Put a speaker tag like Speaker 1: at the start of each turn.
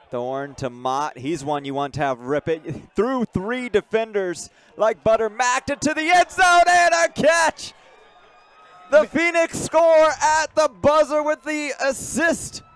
Speaker 1: Thorne to Mott. He's one you want to have rip it through 3 defenders like butter. Macked it to the end zone and a catch. The Phoenix score at the buzzer with the assist